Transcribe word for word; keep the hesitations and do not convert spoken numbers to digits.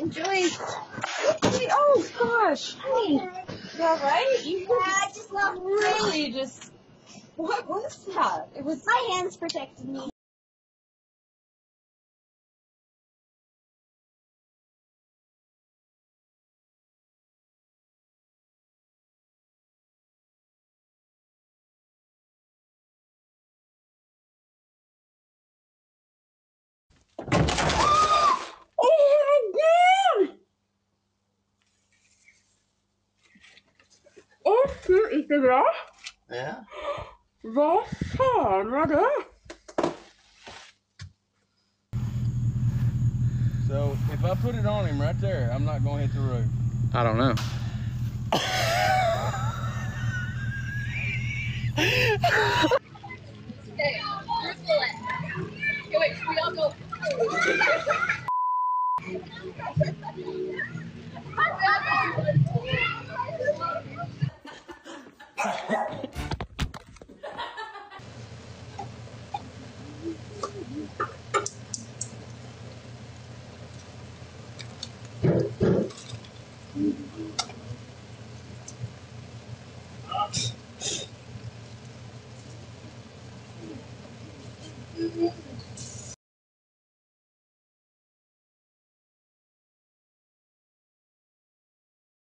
enjoy. Oh gosh, honey. You all right? You Yeah, I just love really just. What was that? It was. My hands protected me. Åh, fy, inte bra. Ja. Vad fan var det? So if I put it on him right there, I'm not going to hit the roof. I don't know. Okay, triple it. Okay, wait, should we all go?